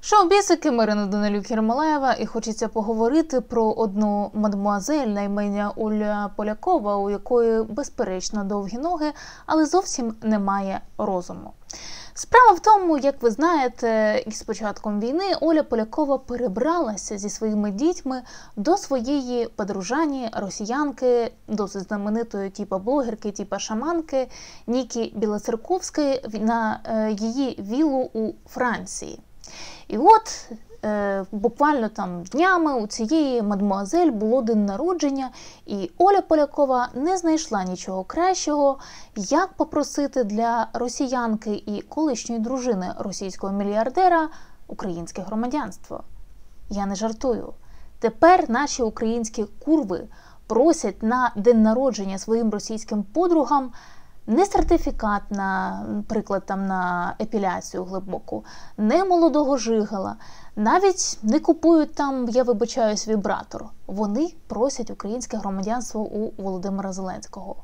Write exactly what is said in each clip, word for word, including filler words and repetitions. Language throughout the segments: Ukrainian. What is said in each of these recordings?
Шоу-бісики, Марина Данилюк-Єрмолаєва, і хочеться поговорити про одну мадмуазель на ім'я Оля Полякова, у якої, безперечно, довгі ноги, але зовсім немає розуму. Справа в тому, як ви знаєте, із початком війни Оля Полякова перебралася зі своїми дітьми до своєї подружані, росіянки, досить знаменитої типа блогерки, типа шаманки Ніки Білоцерковської на її віллу у Франції. І от е, буквально там днями у цієї мадмуазель було день народження, і Оля Полякова не знайшла нічого кращого, як попросити для росіянки і колишньої дружини російського мільярдера українське громадянство. Я не жартую. Тепер наші українські курви просять на день народження своїм російським подругам не сертифікат, наприклад, там, на епіляцію глибоку, не молодого жигала, навіть не купують там, я вибачаюсь, вібратор. Вони просять українське громадянство у Володимира Зеленського.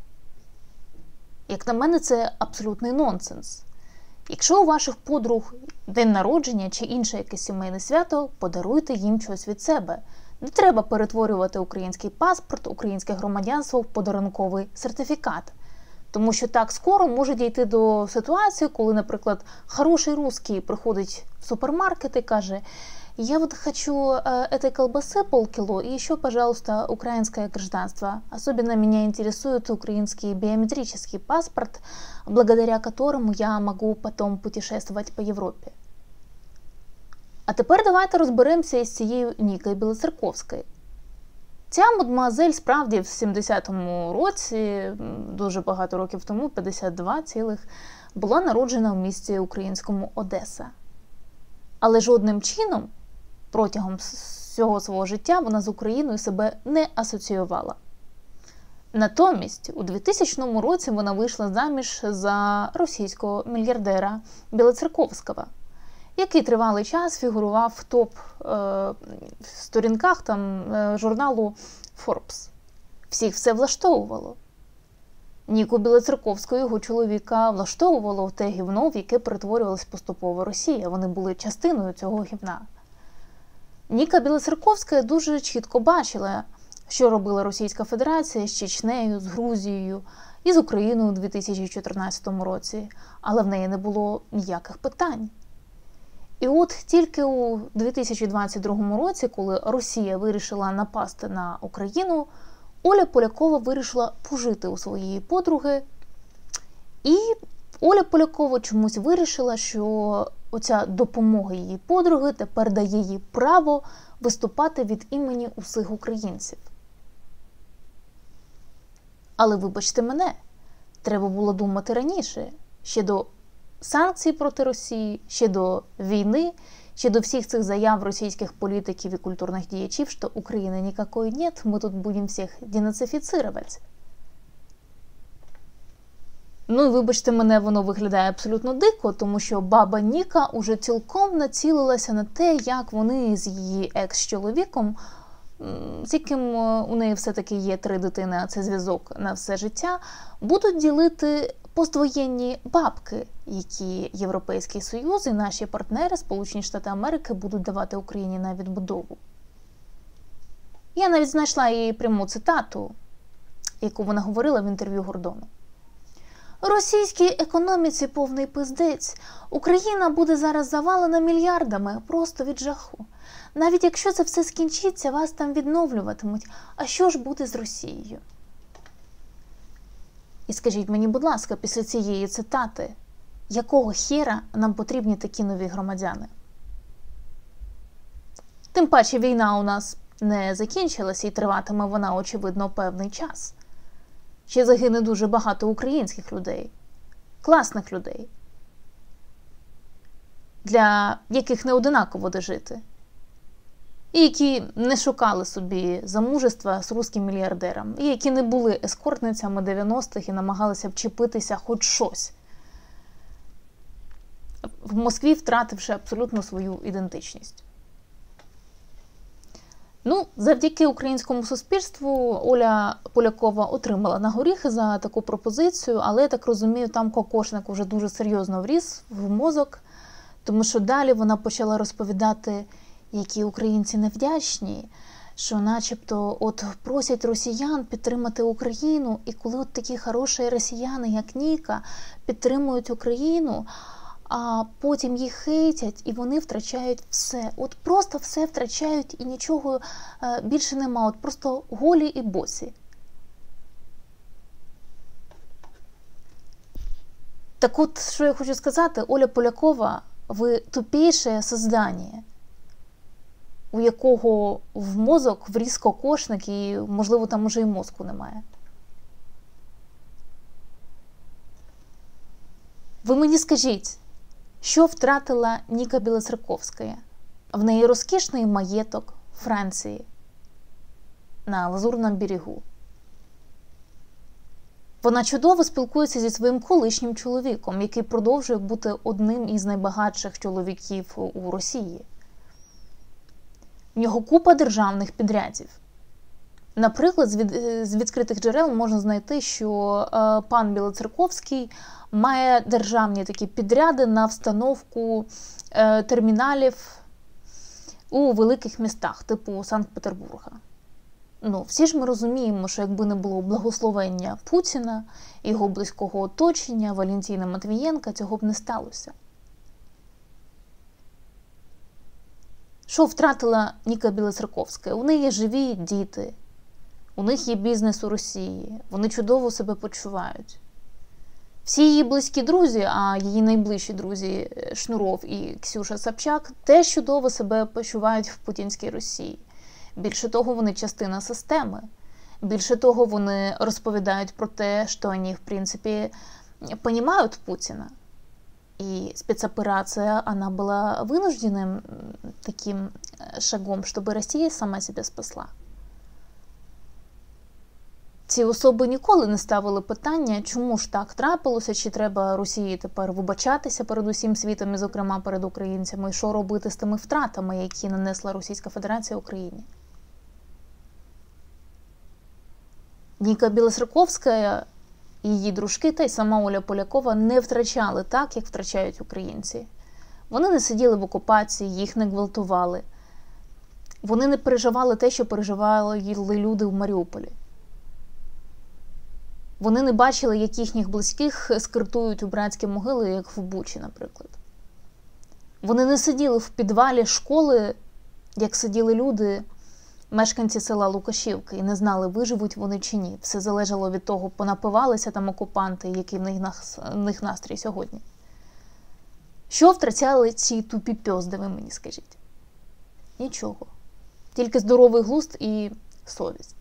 Як на мене, це абсолютний нонсенс. Якщо у ваших подруг день народження чи інше якесь сімейне свято, подаруйте їм щось від себе. Не треба перетворювати український паспорт, українське громадянство в подарунковий сертифікат. Тому що так скоро може дійти до ситуації, коли, наприклад, хороший русский приходить в супермаркет и каже: «Я вот хочу э, этой колбасы полкило и еще, пожалуйста, украинское гражданство. Особенно меня интересует украинский биометрический паспорт, благодаря которому я могу потом путешествовать по Європі». А тепер давайте розберемося із цією Нікою Білоцерковською. Ця мадмуазель справді в сімдесятому році, дуже багато років тому, п'ятдесят два цілих, була народжена в місті українському Одеса. Але жодним чином протягом всього свого життя вона з Україною себе не асоціювала. Натомість у двохтисячному році вона вийшла заміж за російського мільярдера Білоцерковського, який тривалий час фігурував в топ-сторінках там журналу Forbes. Всіх все влаштовувало. Ніку Білоцерковську, його чоловіка, влаштовувало в те гівно, в яке перетворювалась поступово Росія. Вони були частиною цього гівна. Ніка Білоцерковська дуже чітко бачила, що робила Російська Федерація з Чечнею, з Грузією і з Україною у дві тисячі чотирнадцятому році. Але в неї не було ніяких питань. І от тільки у дві тисячі двадцять другому році, коли Росія вирішила напасти на Україну, Оля Полякова вирішила пожити у своєї подруги. І Оля Полякова чомусь вирішила, що оця допомога її подруги тепер дає їй право виступати від імені усіх українців. Але вибачте мене, треба було думати раніше, ще до санкцій проти Росії, ще до війни, ще до всіх цих заяв російських політиків і культурних діячів, що України ніякої нет, ми тут будемо всіх денацифіцировать. Ну і вибачте мене, воно виглядає абсолютно дико, тому що баба Ніка уже цілком націлилася на те, як вони з її екс-чоловіком, з яким у неї все-таки є три дитини, а це зв'язок на все життя, будуть ділити поствоєнні бабки, які Європейський Союз і наші партнери, Сполучені Штати Америки, будуть давати Україні на відбудову. Я навіть знайшла її пряму цитату, яку вона говорила в інтерв'ю Гордону. «Російській економіці повний пиздець. Україна буде зараз завалена мільярдами просто від жаху. Навіть якщо це все скінчиться, вас там відновлюватимуть. А що ж буде з Росією?» І скажіть мені, будь ласка, після цієї цитати, якого хера нам потрібні такі нові громадяни? Тим паче війна у нас не закінчилася і триватиме вона, очевидно, певний час. Ще загине дуже багато українських людей, класних людей, для яких не одинаково де жити. І які не шукали собі замужества з руським мільярдером, і які не були ескортницями дев'яностих і намагалися вчепитися хоч щось, в Москві втративши абсолютно свою ідентичність. Ну, завдяки українському суспільству Оля Полякова отримала на горіхи за таку пропозицію, але, я так розумію, там кокошник уже дуже серйозно вріз в мозок, Тому що далі вона почала розповідати, які українці невдячні, що начебто от просять росіян підтримати Україну, і коли от такі хороші росіяни, як Ніка, підтримують Україну, а потім їх хейтять, і вони втрачають все. От просто все втрачають, і нічого більше нема. От просто голі і босі. Так от, що я хочу сказати, Оля Полякова, ви тупіше создання, у якого в мозок вріс кокошник, і, можливо, там уже і мозку немає. Ви мені скажіть, що втратила Ніка Білоцерковська? В неї розкішний маєток Франції на Лазурному берегу. Вона чудово спілкується зі своїм колишнім чоловіком, який продовжує бути одним із найбагатших чоловіків у Росії. В нього купа державних підрядів. Наприклад, з, від, з відкритих джерел можна знайти, що е, пан Білоцерковський має державні такі підряди на встановку е, терміналів у великих містах, типу Санкт-Петербурга. Ну, всі ж ми розуміємо, що якби не було благословення Путіна, його близького оточення, Валентина Матвієнка, цього б не сталося. Що втратила Ніка Білоцерковська? У неї є живі діти, у них є бізнес у Росії, вони чудово себе почувають. Всі її близькі друзі, а її найближчі друзі Шнуров і Ксюша Собчак, теж чудово себе почувають в путінській Росії. Більше того, вони частина системи. Більше того, вони розповідають про те, що вони, в принципі, понимают Путина. И спецоперация, она была вынужденным таким шагом, чтобы Росія сама себе спасла. Ці особи ніколи не ставили питання, чому ж так трапилося, чи треба Росії тепер вибачатися перед усім світом, і, зокрема, перед українцями, і що робити з тими втратами, які нанесла Російська Федерація Україні. Ніка Білоцерковська, її дружки та й сама Оля Полякова не втрачали так, як втрачають українці. Вони не сиділи в окупації, їх не гвалтували. Вони не переживали те, що переживали люди в Маріуполі. Вони не бачили, як їхніх близьких скиртують у братські могили, як в Бучі, наприклад. Вони не сиділи в підвалі школи, як сиділи люди, мешканці села Лукашівки, і не знали, виживуть вони чи ні. Все залежало від того, понапивалися там окупанти, який в них, в них настрій сьогодні. Що втрачали ці тупі пьозди, ви мені скажіть? Нічого. Тільки здоровий глузд і совість.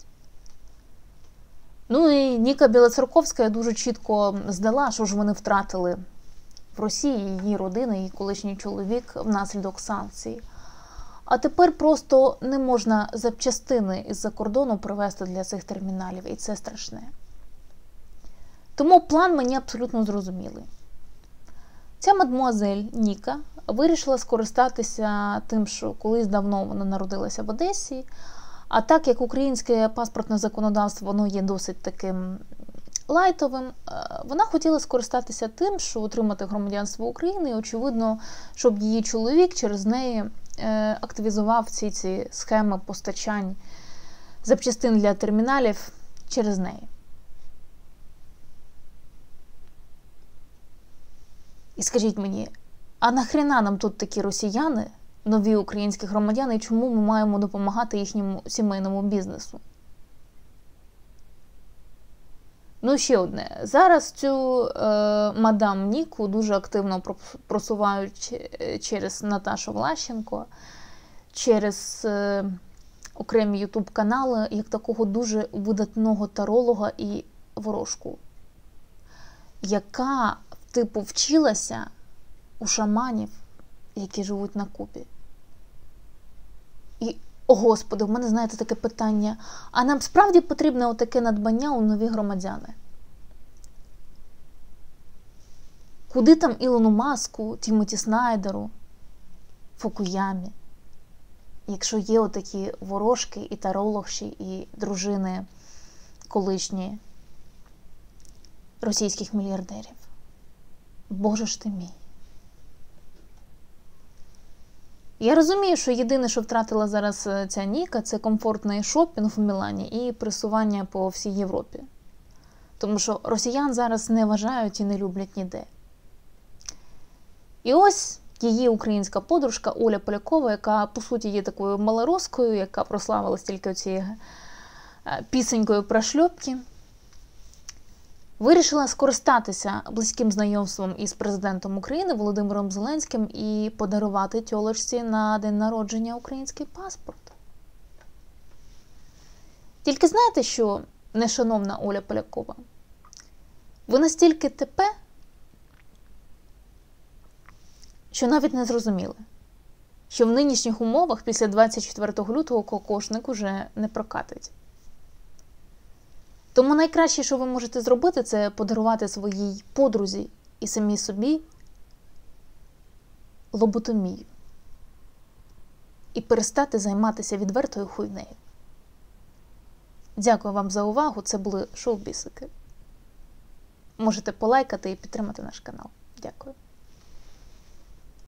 Ну і Ніка Білоцерковська дуже чітко здала, що ж вони втратили в Росії, її родина, її колишній чоловік внаслідок санкцій. А тепер просто не можна запчастини із-за кордону привезти для цих терміналів, і це страшне. Тому план мені абсолютно зрозумілий. Ця мадмуазель Ніка вирішила скористатися тим, що колись давно вона народилася в Одесі, а так як українське паспортне законодавство, воно є досить таким лайтовим, вона хотіла скористатися тим, що отримати громадянство України, і, очевидно, щоб її чоловік через неї активізував всі ці схеми постачань запчастин для терміналів через неї. І скажіть мені, а нахрена нам тут такі росіяни, нові українські громадяни, і чому ми маємо допомагати їхньому сімейному бізнесу? Ну, ще одне. Зараз цю е, мадам Ніку дуже активно просувають через Наташу Влащенко, через е, окремі ютуб-канали, як такого дуже видатного таролога і ворожку, яка, типу, вчилася у шаманів, які живуть на Кубі. І, о Господи, в мене, знаєте, таке питання, а нам справді потрібне отаке надбання у нові громадяни? Куди там Ілону Маску, Тімоті Снайдеру, Фукуямі, якщо є отакі ворожки і тарологші, і дружини колишні російських мільярдерів? Боже ж ти мій. Я розумію, що єдине, що втратила зараз ця Ніка, це комфортний шопінг в Мілані і пресування по всій Європі. Тому що росіян зараз не вважають і не люблять ніде. І ось її українська подружка Оля Полякова, яка, по суті, є такою малороскою, яка прославилась тільки цією пісенькою про шльопки, вирішила скористатися близьким знайомством із президентом України Володимиром Зеленським і подарувати тьолочці на день народження український паспорт. Тільки знаєте, що, нешановна Оля Полякова, ви настільки тепе, що навіть не зрозуміли, що в нинішніх умовах після двадцять четвертого лютого кокошник уже не прокатить. Тому найкраще, що ви можете зробити, це подарувати своїй подрузі і самій собі лоботомію. І перестати займатися відвертою хуйнею. Дякую вам за увагу. Це були шоу-бісики. Можете полайкати і підтримати наш канал. Дякую.